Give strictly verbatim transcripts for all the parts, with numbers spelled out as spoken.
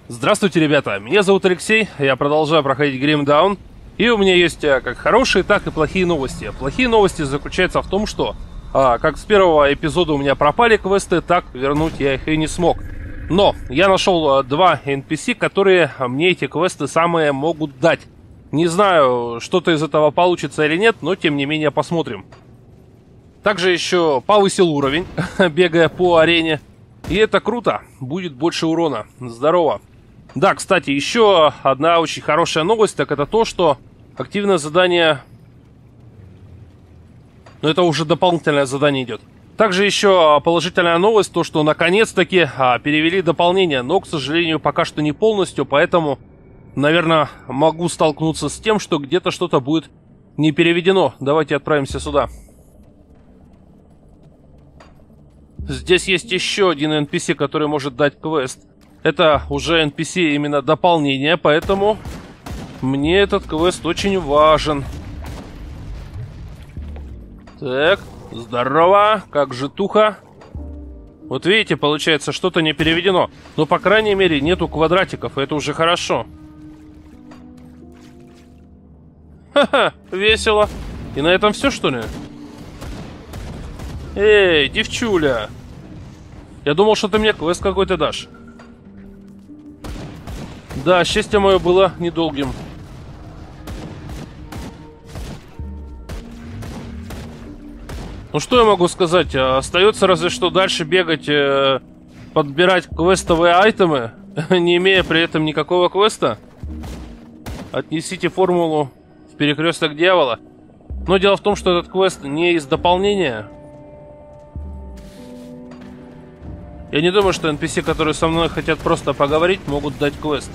Здравствуйте, ребята, меня зовут Алексей, я продолжаю проходить Grim Dawn, и у меня есть как хорошие, так и плохие новости. Плохие новости заключаются в том, что а, как с первого эпизода у меня пропали квесты, так вернуть я их и не смог. Но я нашел а, два эн пи си, которые мне эти квесты самые могут дать. Не знаю, что-то из этого получится или нет, но тем не менее посмотрим. Также еще повысил уровень, бегая по арене. И это круто, будет больше урона. Здорово. Да, кстати, еще одна очень хорошая новость, так это то, что активное задание... Но это уже дополнительное задание идет. Также еще положительная новость, то что наконец-таки а, перевели дополнение, но, к сожалению, пока что не полностью, поэтому, наверное, могу столкнуться с тем, что где-то что-то будет не переведено. Давайте отправимся сюда. Здесь есть еще один эн пи си, который может дать квест. Это уже эн пи си именно дополнение, поэтому мне этот квест очень важен. Так, здорово, как же туха. Вот видите, получается, что-то не переведено. Но, по крайней мере, нету квадратиков, и это уже хорошо. Ха-ха, весело. И на этом все, что ли? Эй, девчуля. Я думал, что ты мне квест какой-то дашь. Да, счастье мое было недолгим. Ну что я могу сказать? Остается разве что дальше бегать, э, подбирать квестовые айтемы, не имея при этом никакого квеста. Отнесите формулу в перекресток дьявола. Но дело в том, что этот квест не из дополнения. Я не думаю, что эн пи си, которые со мной хотят просто поговорить, могут дать квест.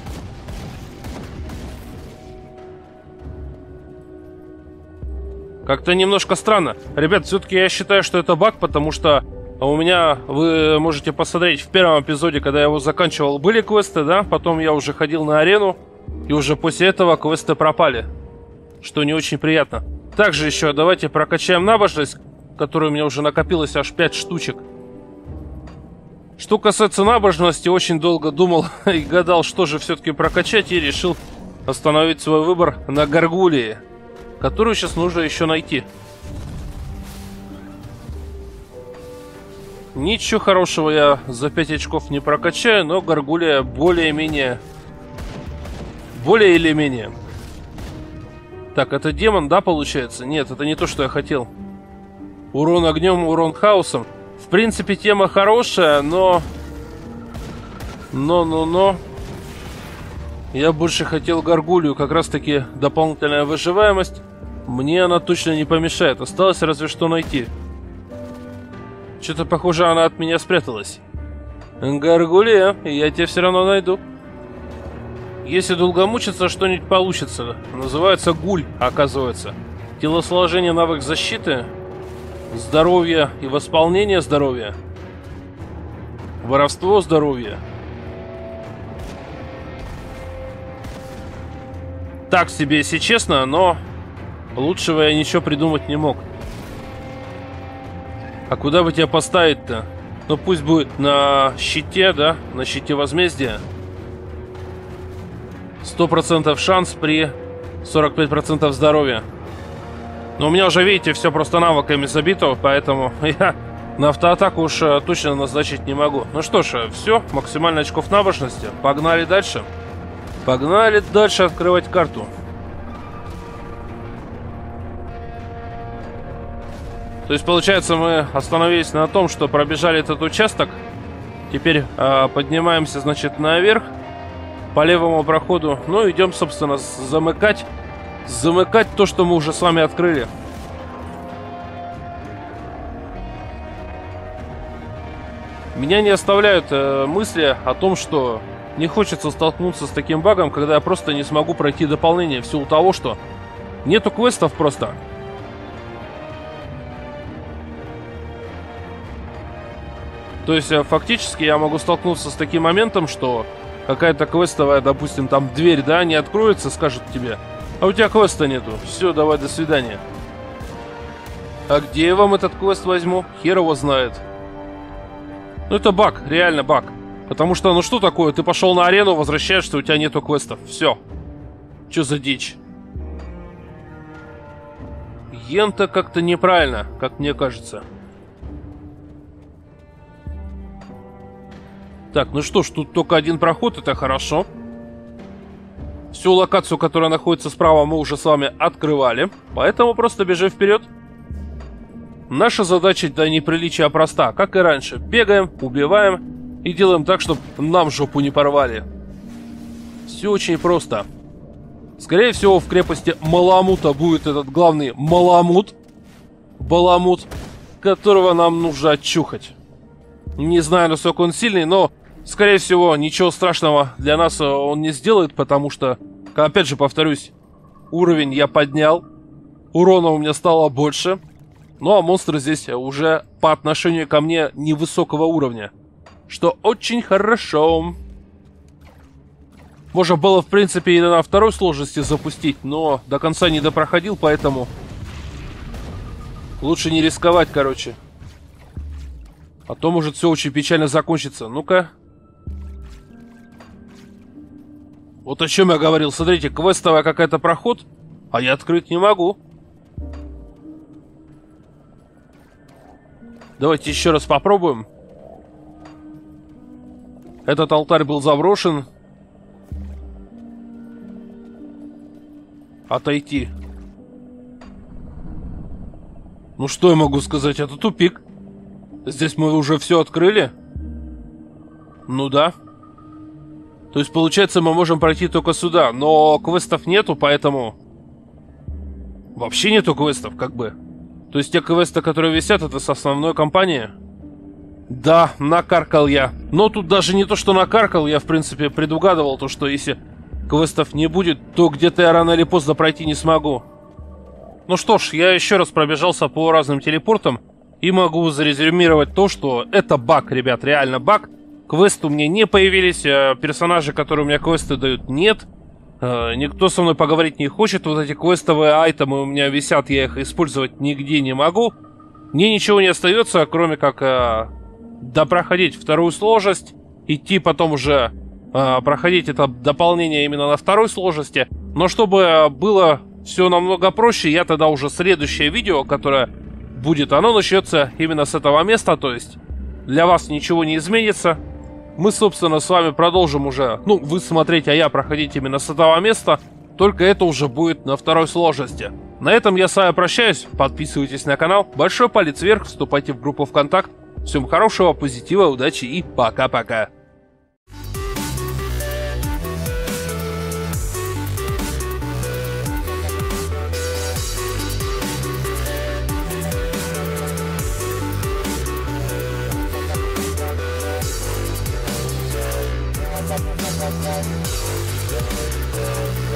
Как-то немножко странно. Ребят, все-таки я считаю, что это баг, потому что у меня, вы можете посмотреть, в первом эпизоде, когда я его заканчивал, были квесты, да? Потом я уже ходил на арену, и уже после этого квесты пропали. Что не очень приятно. Также еще давайте прокачаем набожность, которая у меня уже накопилась аж пять штучек. Что касается набожности, очень долго думал и гадал, что же все-таки прокачать, и решил остановить свой выбор на Гаргулии, которую сейчас нужно еще найти. Ничего хорошего я за пять очков не прокачаю, но Гаргулия более-менее... Более или менее. Так, это демон, да, получается? Нет, это не то, что я хотел. Урон огнем, урон хаосом. В принципе, тема хорошая, но... Но-но-но... Я больше хотел Гаргулию, как раз-таки дополнительная выживаемость. Мне она точно не помешает. Осталось разве что найти. Что-то, похоже, она от меня спряталась. Гаргулия, я тебя все равно найду. Если долго мучиться, что-нибудь получится. Называется гуль, оказывается. Телосложение, навык защиты... Здоровье и восполнение здоровья. Воровство здоровья. Так себе, если честно, но лучшего я ничего придумать не мог. А куда бы тебя поставить-то? Ну пусть будет на щите, да? На щите возмездия. Сто процентов шанс при сорок пять процентов здоровья. Но у меня уже, видите, все просто навыками забито, поэтому я на автоатаку уж точно назначить не могу. Ну что ж, все, максимально очков набожности. Погнали дальше. Погнали дальше открывать карту. То есть, получается, мы остановились на том, что пробежали этот участок. Теперь э, поднимаемся, значит, наверх по левому проходу. Ну, идем, собственно, замыкать. Замыкать то, что мы уже с вами открыли. Меня не оставляют э, мысли о том, что не хочется столкнуться с таким багом, когда я просто не смогу пройти дополнение в силу того, что нету квестов просто. То есть, э, фактически я могу столкнуться с таким моментом, что какая-то квестовая, допустим, там дверь, да, не откроется, скажет тебе: а у тебя квеста нету. Все, давай, до свидания. А где я вам этот квест возьму? Хер его знает. Ну это баг, реально баг. Потому что, ну что такое, ты пошел на арену, возвращаешься, у тебя нету квестов. Все. Че за дичь? Йента как-то неправильно, как мне кажется. Так, ну что ж, тут только один проход, это хорошо. Всю локацию, которая находится справа, мы уже с вами открывали. Поэтому просто бежим вперед. Наша задача до неприличия проста, как и раньше. Бегаем, убиваем и делаем так, чтобы нам жопу не порвали. Все очень просто. Скорее всего, в крепости Маламута будет этот главный Маламут. Баламут, которого нам нужно отчухать. Не знаю, насколько он сильный, но, скорее всего, ничего страшного для нас он не сделает, потому что, опять же, повторюсь, уровень я поднял, урона у меня стало больше, ну а монстры здесь уже по отношению ко мне невысокого уровня, что очень хорошо. Можно было, в принципе, и на второй сложности запустить, но до конца не допроходил, поэтому лучше не рисковать, короче. А то может все очень печально закончиться. Ну-ка. Вот о чем я говорил. Смотрите, квестовая какая-то проход, а я открыть не могу. Давайте еще раз попробуем. Этот алтарь был заброшен. Отойти. Ну что я могу сказать? Это тупик. Здесь мы уже все открыли? Ну да. То есть, получается, мы можем пройти только сюда. Но квестов нету, поэтому... Вообще нету квестов, как бы. То есть, те квесты, которые висят, это с основной компании. Да, накаркал я. Но тут даже не то, что накаркал. Я, в принципе, предугадывал то, что если квестов не будет, то где-то я рано или поздно пройти не смогу. Ну что ж, я еще раз пробежался по разным телепортам. И могу зарезюмировать то, что это баг, ребят, реально баг. Квесты у меня не появились, персонажи, которые у меня квесты дают, нет. Никто со мной поговорить не хочет. Вот эти квестовые айтемы у меня висят, я их использовать нигде не могу. Мне ничего не остается, кроме как допроходить вторую сложность, идти потом уже проходить это дополнение именно на второй сложности. Но чтобы было все намного проще, я тогда уже следующее видео, которое... будет, оно начнется именно с этого места, то есть для вас ничего не изменится. Мы, собственно, с вами продолжим уже, ну, вы смотреть, а я проходить именно с этого места, только это уже будет на второй сложности. На этом я с вами прощаюсь, подписывайтесь на канал, большой палец вверх, вступайте в группу ВКонтакте. Всем хорошего, позитива, удачи и пока-пока. We'll be right back.